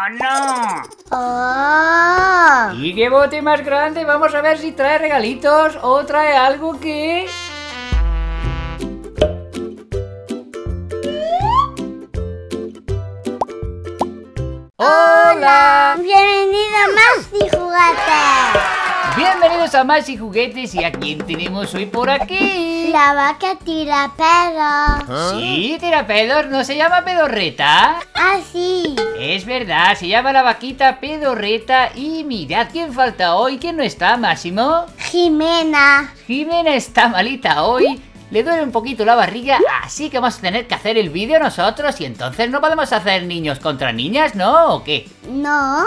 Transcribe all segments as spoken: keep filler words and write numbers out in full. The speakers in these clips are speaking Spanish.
no! ¡Oh! ¿Y qué bote más grande? Vamos a ver si trae regalitos o trae algo que... ¡Hola! ¡Bienvenido a Más y Juguetes! Bienvenidos a Más y Juguetes. ¿Y a quién tenemos hoy por aquí? La vaca tira pedos. Sí, tira pedos. ¿No se llama Pedorreta? Ah, sí. Es verdad, se llama la vaquita Pedorreta. Y mirad quién falta hoy. ¿Quién no está, Máximo? Jimena. Jimena está malita hoy. Le duele un poquito la barriga, así que vamos a tener que hacer el vídeo nosotros. Y entonces no podemos hacer niños contra niñas, ¿no? ¿O qué? No.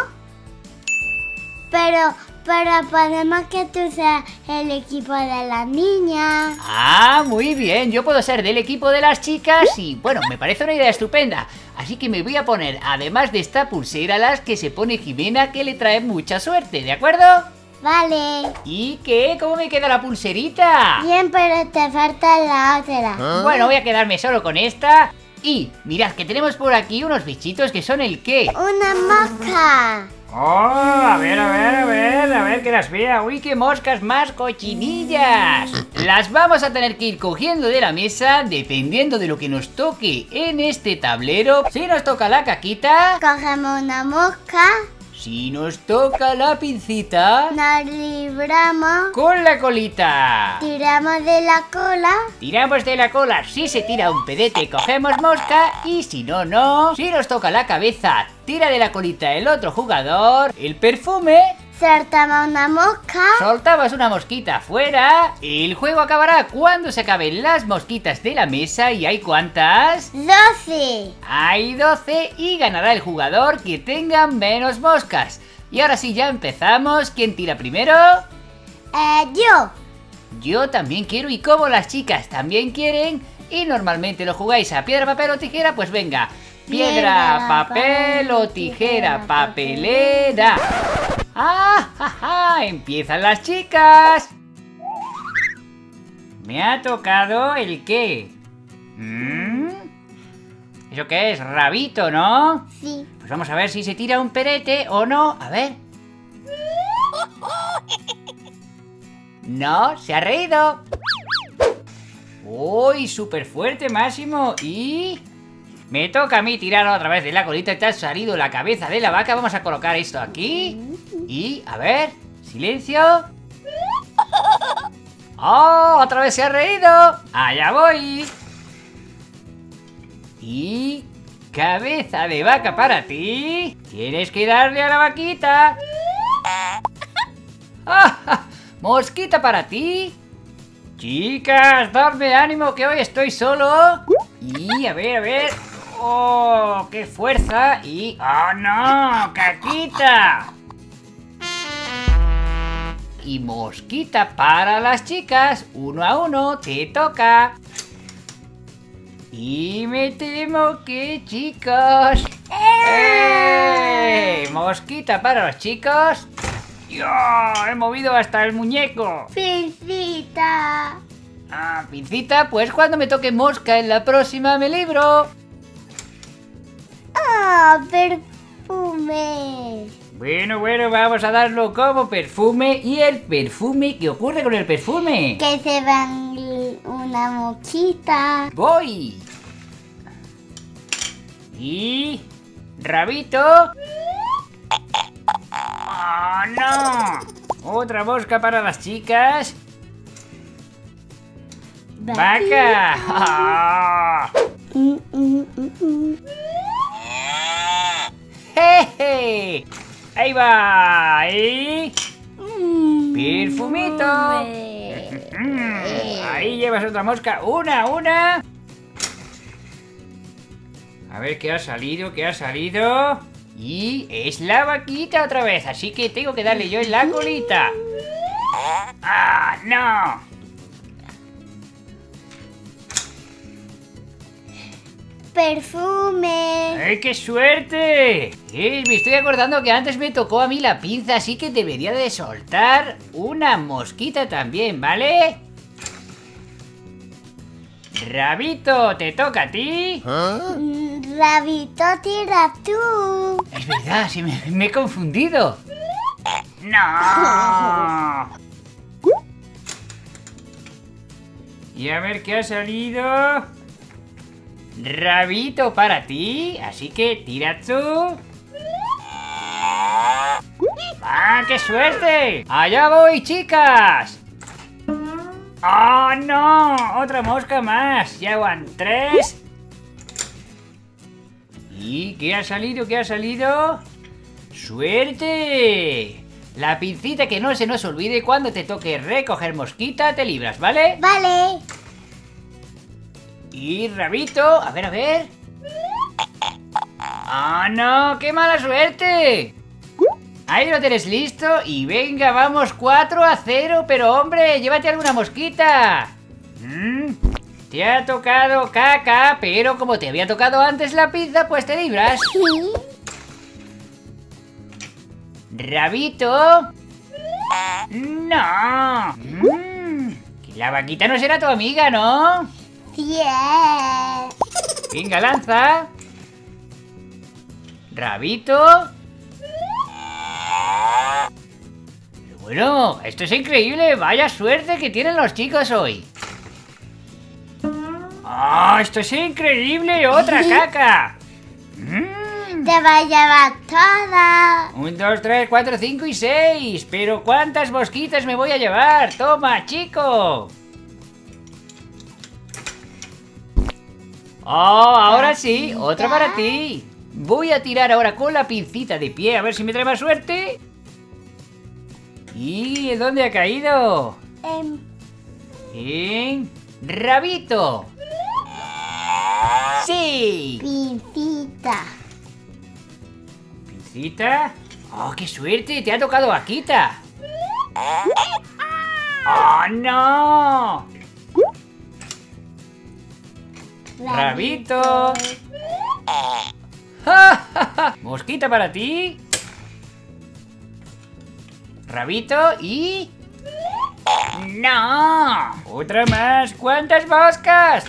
Pero, pero podemos que tú seas el equipo de las niñas. Ah, muy bien, yo puedo ser del equipo de las chicas y bueno, me parece una idea estupenda. Así que me voy a poner, además de esta pulsera, las que se pone Jimena, que le trae mucha suerte, ¿de acuerdo? Vale. ¿Y qué? ¿Cómo me queda la pulserita? Bien, pero te falta la otra. ¿Ah? Bueno, voy a quedarme solo con esta. Y mirad que tenemos por aquí unos bichitos que son el qué. Una mosca. Oh, a ver, a ver, a ver, a ver que las vea. Uy, qué moscas más cochinillas. Las vamos a tener que ir cogiendo de la mesa dependiendo de lo que nos toque en este tablero. Si nos toca la caquita, Cogemos una mosca. si nos toca la pincita, Nos libramos. con la colita. Tiramos de la cola. Tiramos de la cola, si se tira un pedete cogemos mosca y si no, no. Si nos toca la cabeza, tira de la colita el otro jugador. El perfume, Soltamos una mosca. soltabas una mosquita fuera. El juego acabará cuando se acaben las mosquitas de la mesa. ¿Y hay cuántas? doce. Hay doce y ganará el jugador que tenga menos moscas. Y ahora sí, ya empezamos. ¿Quién tira primero? Eh, yo. Yo también quiero, y como las chicas también quieren y normalmente lo jugáis a piedra, papel o tijera, pues venga. Piedra, Piedra, papel o papel, tijera, tijera, papelera. ¡Ah, ja, ja! ¡Empiezan las chicas! Me ha tocado el qué. ¿Mm? ¿Eso qué es? Rabito, ¿no? Sí. Pues vamos a ver si se tira un perete o no. A ver. No, se ha reído. Uy, súper fuerte, Máximo. Y... me toca a mí tirar otra vez de la colita. Te ha salido la cabeza de la vaca. Vamos a colocar esto aquí. Y, a ver, silencio. ¡Oh! Otra vez se ha reído. Allá voy. Y... cabeza de vaca para ti. Tienes que darle a la vaquita. ¡Ah! Mosquita para ti. Chicas, dadme ánimo que hoy estoy solo. Y a ver, a ver. ¡Oh! ¡Qué fuerza! Y... ¡oh no! ¡Caquita! Y mosquita para las chicas. Uno a uno, te toca. Y me temo que, chicos... ¡Eh! Mosquita para los chicos. ¡Yo! ¡He movido hasta el muñeco! Pincita. Ah, pincita, pues cuando me toque mosca en la próxima me libro. Oh, perfume. Bueno, bueno, vamos a darlo como perfume. ¿Y el perfume? ¿Qué ocurre con el perfume? Que se van una mosquita. Voy. Y... rabito. ¡Oh, no! Otra mosca para las chicas. ¡Vaca! ¡Ah! Mm, mm, mm, mm. ¡Jeje! ¡Ahí va! ¿Y? Mm, ¡Perfumito! perfume. Mm, ahí llevas otra mosca. ¡Una, una! A ver qué ha salido, qué ha salido. Y es la vaquita otra vez, así que tengo que darle yo en la colita. ¡Ah, no! Perfume. ¡Ay, qué suerte! Eh, me estoy acordando que antes me tocó a mí la pinza, así que debería de soltar una mosquita también, ¿vale? Rabito, ¿te toca a ti? Mm, Rabito, tira tú. Es verdad, sí, me, me he confundido. ¡No! Y a ver qué ha salido. Rabito para ti, así que tira tú. ¡Ah, qué suerte! ¡Allá voy, chicas! ¡Oh, no! ¡Otra mosca más! Ya van tres. ¿Y qué ha salido? ¿Qué ha salido? ¡Suerte! La pincita, que no se nos olvide cuando te toque recoger mosquita, te libras, ¿vale? Vale. Y Rabito, a ver, a ver. ¡Ah, no! ¡Qué mala suerte! Ahí lo tienes listo y venga, vamos cuatro a cero, pero hombre, llévate alguna mosquita. Mm, te ha tocado caca, pero como te había tocado antes la pizza, pues te libras. Sí. Rabito. No. Mm, que la vaquita no será tu amiga, ¿no? Sí es. Venga, lanza. Rabito. Bueno, esto es increíble. Vaya suerte que tienen los chicos hoy. ¡Ah, esto es increíble! ¡Otra caca! Mm. Te va a llevar toda. Un, dos, tres, cuatro, cinco y seis. Pero ¿cuántas mosquitas me voy a llevar? ¡Toma, chico! ¡Oh, ahora sí! ¡Otra para ti! Voy a tirar ahora con la pincita de pie a ver si me trae más suerte. ¿Y dónde ha caído? Em, En Rabito. ¡Sí! Pincita. ¿Pincita? ¡Oh, qué suerte! ¡Te ha tocado vaquita! ¡Oh, no! ¡Rabito! ¡Ja, ja, ja! ¡Mosquita para ti! Rabito y... ¡No! ¡Otra más! ¿Cuántas moscas?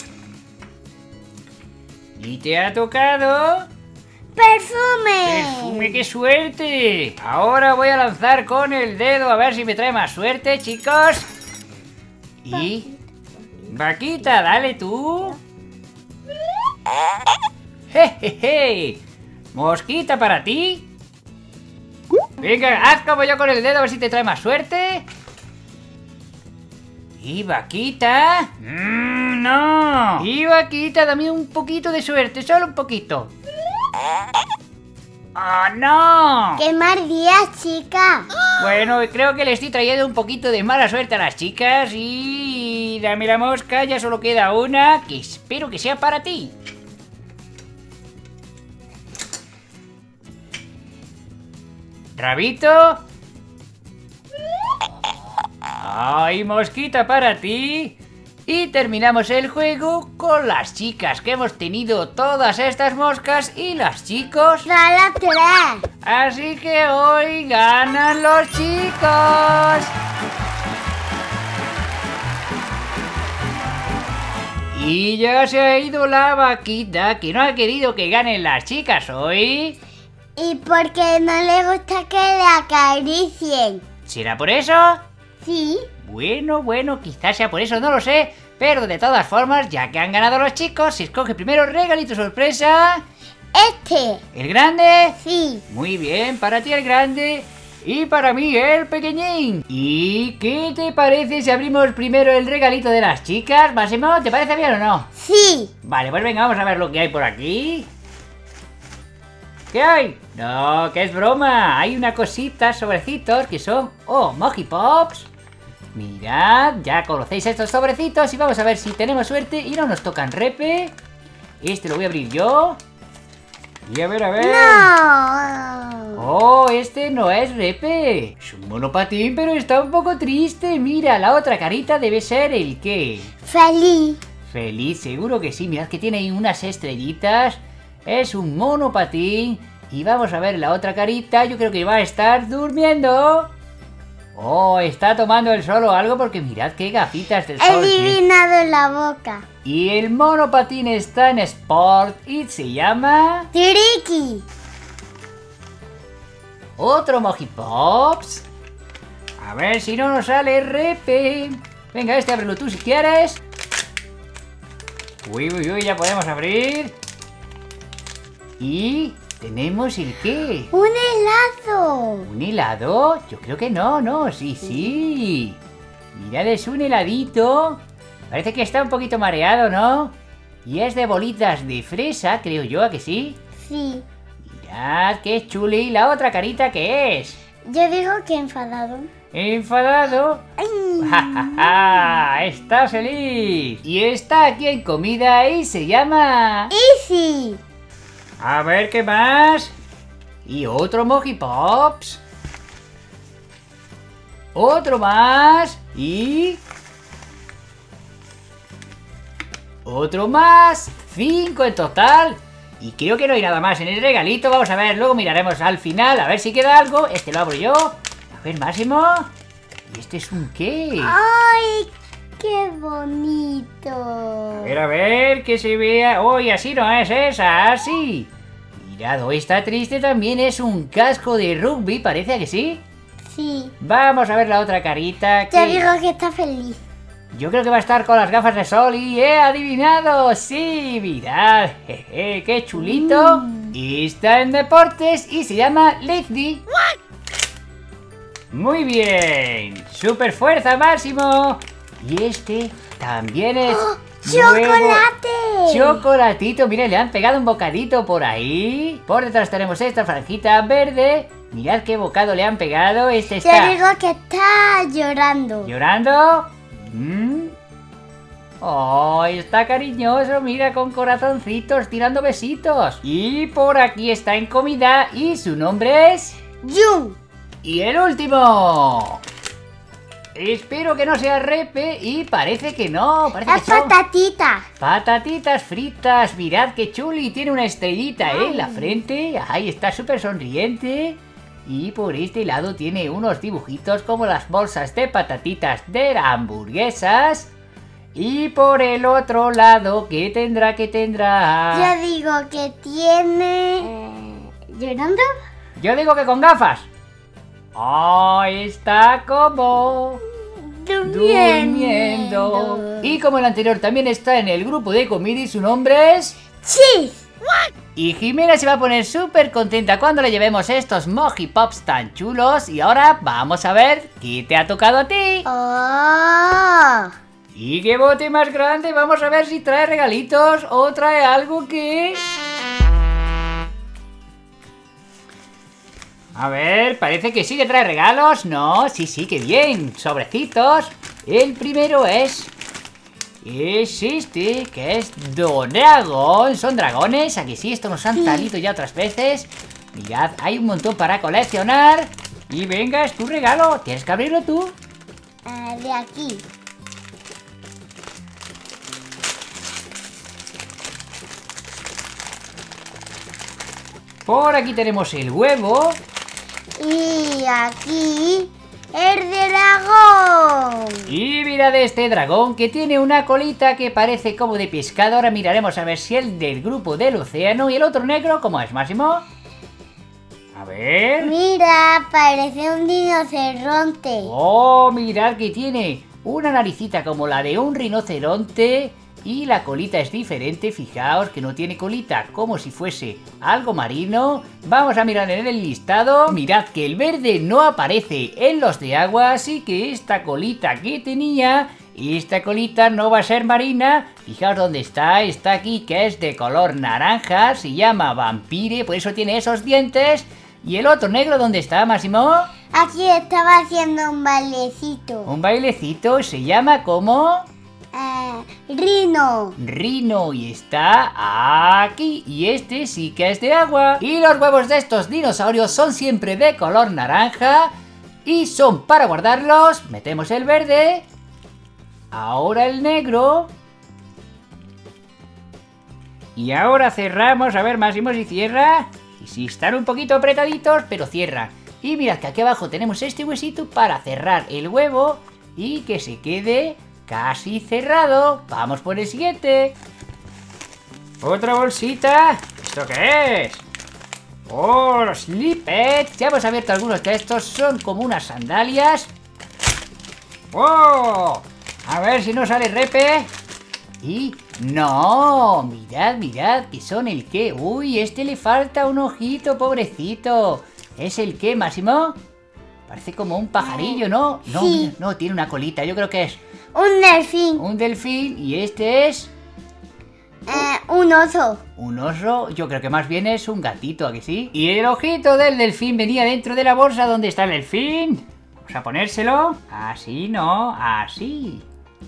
¿Y te ha tocado? Perfume. ¡Perfume, qué suerte! Ahora voy a lanzar con el dedo a ver si me trae más suerte, chicos. Y... Vaquita, dale tú. ¡Jejeje! Mosquita para ti. Venga, haz como yo con el dedo a ver si te trae más suerte. Y vaquita. Mm, no. Y vaquita, dame un poquito de suerte, solo un poquito. ¡Oh, no! ¡Qué mal día, chica! Bueno, creo que le estoy trayendo un poquito de mala suerte a las chicas. Y dame la mosca, ya solo queda una, que espero que sea para ti. Rabito. ¡Ay, mosquita para ti! Y terminamos el juego con las chicas, que hemos tenido todas estas moscas, y los chicos. Solo tres. Así que hoy ganan los chicos. Y ya se ha ido la vaquita, que no ha querido que ganen las chicas hoy. ¿Y por qué no le gusta que le acaricien? ¿Será por eso? Sí. Bueno, bueno, quizás sea por eso, no lo sé. Pero de todas formas, ya que han ganado los chicos, se escoge primero regalito sorpresa. ¿Este? ¿El grande? Sí. Muy bien, para ti el grande. Y para mí el pequeñín. ¿Y qué te parece si abrimos primero el regalito de las chicas? Máximo, ¿te parece bien o no? Sí. Vale, pues venga, vamos a ver lo que hay por aquí. ¿Qué hay? No, que es broma. Hay una cosita, sobrecitos, que son... Oh, Moji Pops. Mirad, ya conocéis estos sobrecitos y vamos a ver si tenemos suerte y no nos tocan repe. Este lo voy a abrir yo. Y a ver, a ver. No. Oh, este no es repe. Es un monopatín, pero está un poco triste. Mira, la otra carita debe ser el qué. Feliz. Feliz, seguro que sí. Mirad que tiene ahí unas estrellitas. Es un monopatín. Y vamos a ver la otra carita. Yo creo que va a estar durmiendo. Oh, está tomando el sol o algo porque mirad qué gafitas del He sol. adivinado la boca. Y el monopatín está en Sport y se llama... Tricky. Otro Mojipops. A ver si no nos sale Repe. Venga, este ábrelo tú si quieres. Uy, uy, uy, ya podemos abrir. Y... ¿tenemos el qué? Un helado. ¿Un helado? Yo creo que no, no, sí, sí. Mirad, es un heladito. Parece que está un poquito mareado, ¿no? Y es de bolitas de fresa, creo yo, ¿a que sí? Sí. Mirad, qué chuli. ¿La otra carita qué es? Yo digo que enfadado. ¿Enfadado? Ay. ¡Ja, ja, ja! ¡Está feliz! Y está aquí en comida y se llama... Easy. A ver, ¿qué más? Y otro Mojipops. Otro más. Y... otro más. Cinco en total. Y creo que no hay nada más en el regalito. Vamos a ver, luego miraremos al final. A ver si queda algo. Este lo abro yo. A ver, Máximo. ¿Y este es un qué? Ay, qué bonito. A ver, a ver, que se vea. Uy, así no es esa, así. Mirad, hoy está triste también. Es un casco de rugby, parece que sí. Sí. Vamos a ver la otra carita. Yo que... digo que está feliz. yo creo que va a estar con las gafas de sol y he adivinado. Sí, mirad. Jeje, qué chulito. Mm. Está en deportes y se llama Lefty. Muy bien. Super fuerza, Máximo. Y este también es... ¡Oh! nuevo. ¡Chocolate! Chocolatito, mira, le han pegado un bocadito por ahí. Por detrás tenemos esta franjita verde. Mirad qué bocado le han pegado. Este Yo está... digo que está llorando. ¿llorando? ¿Mm? Oh, está cariñoso, mira, con corazoncitos tirando besitos. Y por aquí está en comida y su nombre es... Jun. Y el último. Espero que no sea Repe y parece que no. Parece Es que son patatita. patatitas fritas. Mirad qué chuli. Tiene una estrellita en la frente. Ahí está súper sonriente. Y por este lado tiene unos dibujitos como las bolsas de patatitas de hamburguesas. Y por el otro lado, ¿qué tendrá? ¿Qué tendrá? Yo digo que tiene... eh, ¿llorando? Yo digo que con gafas. Oh, está como... Durmiendo. durmiendo. Y como el anterior también está en el grupo de comida y su nombre es... Cheese. Y Jimena se va a poner súper contenta cuando le llevemos estos Mojipops tan chulos. Y ahora vamos a ver qué te ha tocado a ti. Oh. Y qué bote más grande. Vamos a ver si trae regalitos o trae algo que... a ver, parece que sí que trae regalos. No, sí, sí, que bien. Sobrecitos. El primero es... es este, que es Dragón. Son dragones. Aquí sí, esto nos han salido ya otras veces. Mirad, hay un montón para coleccionar. Y venga, es tu regalo. Tienes que abrirlo tú. Ah, de aquí. Por aquí tenemos el huevo. Y aquí el dragón. Y mirad este dragón que tiene una colita que parece como de pescado. Ahora miraremos a ver si el del grupo del océano. Y el otro negro, ¿cómo es, Máximo? A ver. Mira, parece un rinoceronte. Oh, mirad que tiene una naricita como la de un rinoceronte. Y la colita es diferente, fijaos que no tiene colita, como si fuese algo marino. Vamos a mirar en el listado. Mirad que el verde no aparece en los de agua, así que esta colita que tenía, esta colita no va a ser marina. Fijaos dónde está, está aquí, que es de color naranja, se llama Vampire, por eso tiene esos dientes. ¿Y el otro negro dónde está, Máximo? Aquí estaba haciendo un bailecito. Un bailecito, se llama como... Eh, Rino. Rino, y está aquí. Y este sí que es de agua. Y los huevos de estos dinosaurios son siempre de color naranja. Y son para guardarlos. Metemos el verde. Ahora el negro. Y ahora cerramos. A ver, Máximo, si cierra. Y si están un poquito apretaditos, pero cierra. Y mirad que aquí abajo tenemos este huesito para cerrar el huevo y que se quede casi cerrado. Vamos por el siguiente. Otra bolsita. ¿Esto qué es? Oh, los slippers. Ya hemos abierto algunos de estos. Son como unas sandalias. Oh, a ver si no sale repe. Y no, mirad, mirad, que son el qué. Uy, este le falta un ojito, pobrecito. ¿Es el qué, Máximo? Parece como un pajarillo, ¿no? No, Sí. mira, no, tiene una colita, yo creo que es Un delfín. un delfín. Y este es Eh, un oso. un oso. Yo creo que más bien es un gatito, ¿a que sí? Y el ojito del delfín venía dentro de la bolsa. ¿Dónde está el delfín? Vamos a ponérselo. Así, no, así.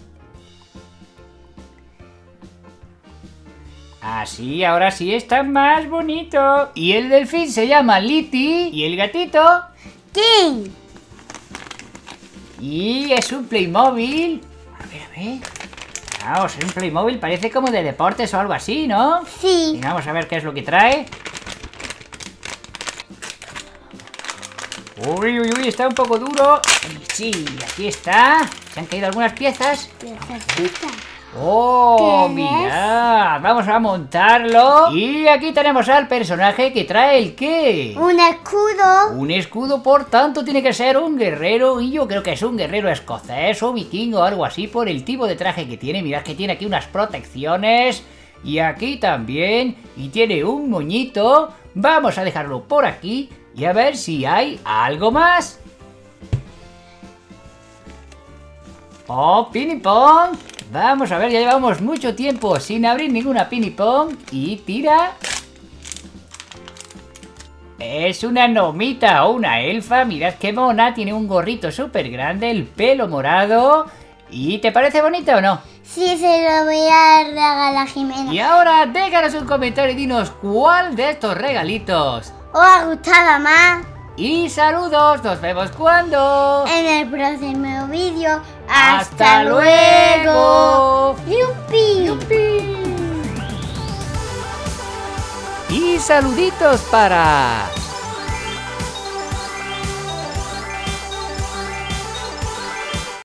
Así, ahora sí está más bonito. Y el delfín se llama Liti. Y el gatito. King. Y es un Playmobil. A ver, a ver. Vamos, es un Playmobil, parece como de deportes o algo así, ¿no? Sí. Venga, vamos a ver qué es lo que trae. Uy, uy, uy, está un poco duro. Sí, aquí está. Se han caído algunas piezas. Necesita. ¡Oh, ¿Qué es? mirad! Vamos a montarlo. Y aquí tenemos al personaje que trae el qué. Un escudo. Un escudo, por tanto, tiene que ser un guerrero. Y yo creo que es un guerrero escocés o vikingo o algo así por el tipo de traje que tiene. Mirad que tiene aquí unas protecciones. Y aquí también. Y tiene un moñito. Vamos a dejarlo por aquí. Y a ver si hay algo más. ¡Oh, pinipón! Vamos a ver, ya llevamos mucho tiempo sin abrir ninguna pinipón. Y tira. Es una gnomita o una elfa. Mirad qué mona. Tiene un gorrito súper grande, el pelo morado. ¿Y te parece bonita o no? Sí, se lo voy a regalar a Jimena. Y ahora déjanos un comentario y dinos cuál de estos regalitos. ¿Os ha gustado más? Y saludos, nos vemos cuando. En el próximo vídeo. ¡Hasta luego! ¡Yupi! Y saluditos para